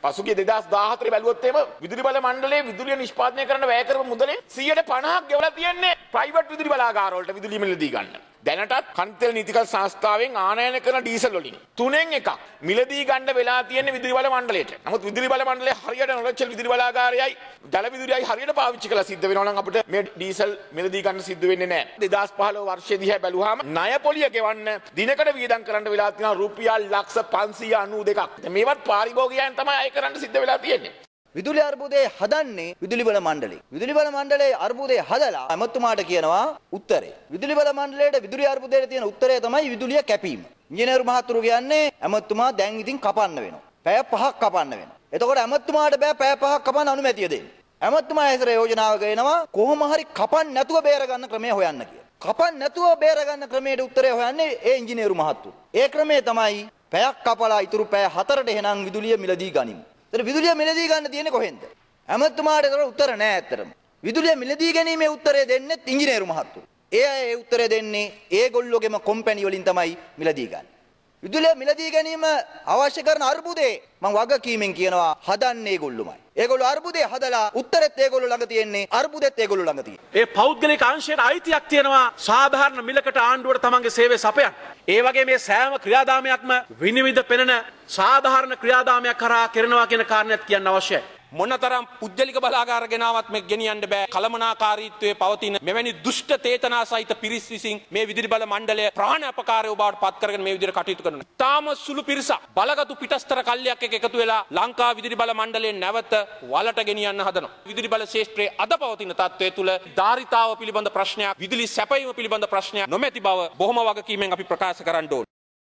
පසුගිය 2014 බැලුවොත් එහෙම විදුලි බල මණ්ඩලයේ විදුලිය නිෂ්පාදනය කරන්න වැය කරපු මුදලේ 50% ගෙවලා තියෙන්නේ ප්‍රයිවට් විදුලි බලාගාර වලට විදුලිය මිලදී ගන්න. දැනටත් කන්තෙල් නීතිගත සංස්ථාවෙන් ආනයනය කරන ඩීසල් වලින් 3න් එකක් මිලදී ගන්න වෙලා තියෙන්නේ විදුලි බල මණ්ඩලයට. නමුත් විදුලි බල මණ්ඩලය හරියට නොරොච්චල් විදුලි බලාගාරයයි ජල විදුලියයි හරියට පාවිච්චි කළා සිද්ධ වෙනවා නම් අපිට මේ ඩීසල් මිලදී ගන්න සිද්ධ වෙන්නේ නැහැ. 2015 වර්ෂයේ දිහා බැලුවාම ණය පොලිය ගෙවන්න දිනකට වියදම් කරන්න වෙලා තියෙනවා රුපියල් ලක්ෂ 592ක්. මේවත් පාරිභෝගිකයන් තමයි අය කරන්න සිද්ධ වෙලා තියෙන්නේ. විදුලි අර්බුදේ හදන්නේ විදුලි බල මණ්ඩලය. විදුලි බල මණ්ඩලයේ අර්බුදේ හදලා ඇමතුමාට කියනවා උත්තරේ. විදුලි බල මණ්ඩලයේ විදුලි අර්බුදයට තියෙන උත්තරය තමයි විදුලිය කැපීම. ඉංජිනේරු මහතුරු කියන්නේ ඇමතුමා දැන් ඉතින් කපන්න වෙනවා. පැය 5ක් කපන්න වෙනවා. එතකොට ඇමතුමාට බෑ පැය 5ක් කපන්න අනුමැතිය දෙන්න. ඇමතුමා ඇසර යෝජනාව ගේනවා කොහොම හරි කපන්න නැතුව බේර ගන්න ක්‍රමය හොයන්න කියලා. කපන්න නැතුව බේර ගන්න ක්‍රමයට උත්තරය හොයන්නේ ඒ ඉංජිනේරු මහතුරු. ඒ ක්‍රමය තමයි පැයක් කපලා ඉතුරු පැය 4ට එහෙනම් විදුලිය මිලදී ගනිමු. විදුලිය මිලදී ගන්න තියෙන්නේ කොහෙන්ද? ඇමතුමාට ඒතර උත්තර නැහැ ඇත්තටම. විදුලිය මිලදී ගැනීමේ උත්තරය දෙන්නේ ඉංජිනේරු මහත්තුරු. ඒ උත්තරය දෙන්නේ ඒගොල්ලෝගේම කම්පැනි වලින් තමයි මිලදී ගන්න. විදුලිය මිලදී ගැනීම අවශ්‍ය කරන අර්බුදේ මම වගකීමෙන් කියනවා හදන්නේ ඒගොල්ලෝමයි. ඒගොල්ලෝ අර්බුදේ හදලා උත්තරෙත් ඒගොල්ලෝ ළඟ තියෙන්නේ අර්බුදෙත් ඒගොල්ලෝ ළඟ තියෙන්නේ. ඒ පෞද්ගලික අංශයට අයිතියක් තියෙනවා සාධාරණ මිලකට ආණ්ඩුවට තමන්ගේ සේවය සපයන්න. ඒ වගේ මේ සෑම ක්‍රියාදාමයක්ම විනිවිද පෙනෙන සාධාරණ ක්‍රියාදාමයක් කරා කරනවා කියන කාරණයක් කියන්න අවශ්‍යයි. මොනතරම් පුද්ගලික බලාගාර ගෙනාවත් මේ ගෙනියන්න බෑ. කලමනාකාරීත්වයේ පවතින මෙවැනි දුෂ්ට තේතනා සහිත පිරිස් විසින් මේ විදුලි බල මණ්ඩලය ප්‍රාණ අපකාරයව බවට පත් කරගෙන මේ විදිහට කටයුතු කරනවා. තාම සුළු පිරිසක් බලගතු පිටස්තර කල්ලියක් එක්ක එකතු වෙලා ලංකා විදුලි බල මණ්ඩලයෙන් නැවත වලට ගෙනියන්න හදනවා. විදුලි බල ශේෂ්ත්‍රයේ අද පවතින තත්ත්වය තුළ ධාරිතාව පිළිබඳ ප්‍රශ්නයක්, විදුලි සැපයීම පිළිබඳ ප්‍රශ්නයක් නොමැති බව බොහොම වගකීමෙන් අපි ප්‍රකාශ කරන්න ඕනේ.